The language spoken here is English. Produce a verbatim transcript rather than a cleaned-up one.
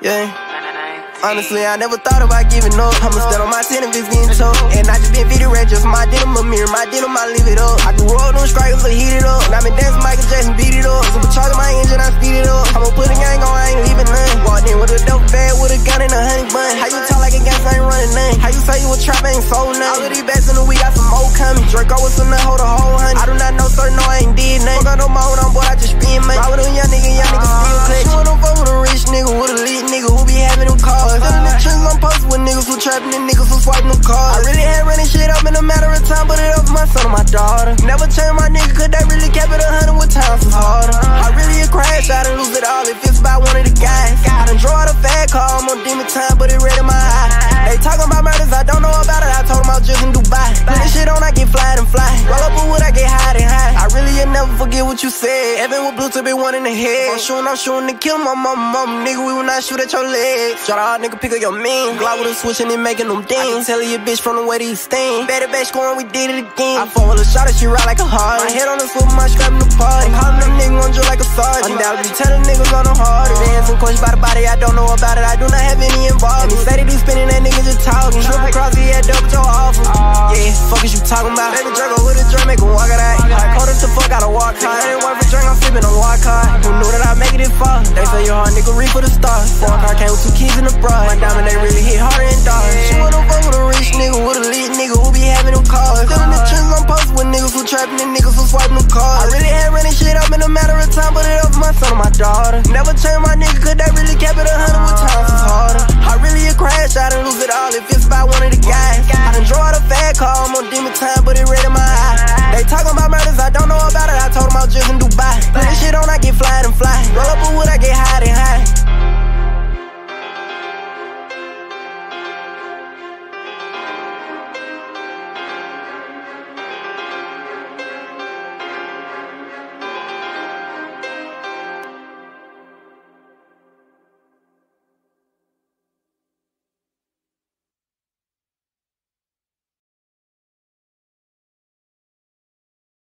Yeah. Honestly, I never thought about giving up. I'ma stand on my ten if it's getting tough. And I just been fifty red, just my denim, a mirror, my denim, I leave it up. I grew up on strikers, so heat it up. And I been dancing Michael Jackson, beat it up. Supercharging my engine, I speed it up. I'ma put a gang on, I ain't leaving none. Walked in with a dope bag, with a gun and a honey bun. How you talk like a gangster, ain't running none? How you say you a trap, ain't sold none? All of these bats in the week, got some more coming. Draco with some nut, hold a whole honey. I do not know, sir, no, I ain't did nothing. Fuck on no more, on boy, I just spin money. Ride with them young niggas, young niggas still clutch. You wanna fuck with a rich nigga, with a lit nigga who be having them cars. Still in the trends, I'm posted with niggas who trapping and niggas who swiping them cars. I really had running shit up in a matter of time, but it up for my son and my daughter. Never change my nigga, cause they really kept it a hundred with times was harder. I really a crash, I done lose it all if it's about one of the guys. I done draw out a fat car, I'm on demon time, but it red in my eye. They talking about murders, I don't know about it, I told them I was just in Dubai. Put this shit on, I get fly and fly. Roll up a wood, I get high and high. I really will never forget what you said. Evan with blue to be one in the head. I'm shooting, I'm shooting to kill my mama, mama. Nigga, we will not shoot at your legs. Shut up, nigga, pick up your man. Glock with a switch and it making them dance. Tell your bitch from the way these stain. Better back scoring, we did it again. I fall with a shot and she ride like a heart. My head on the swoop, my strap in the party. I'm calling them niggas on drill like a sergeant. Undoubtedly telling niggas on the hard. They answering questions by the body, I don't know about it. I do not have any involvement. And he say they do spinning, that nigga just talking. Triple cross, he had double your offer. Yeah, fuck is you talking about? Baby Draco with a drink, make him walk it out. I cold as the fuck, gotta walk hard. I ain't worth a drink, I'm sleeping on walk hard. Who knew that I make it this far? They say your hard nigga reach for the stars. Four car came with two keys in the bra. My diamond, they really hit harder and dark. She wanna fuck with a rich nigga, with a lit nigga who be having them cars. Still in the trends, I'm posted with niggas who trapping and niggas who swiping them cars. I really had running shit up in a matter of time, but it up for my son and my daughter. Never change my nigga, cause they really kept it a hundred.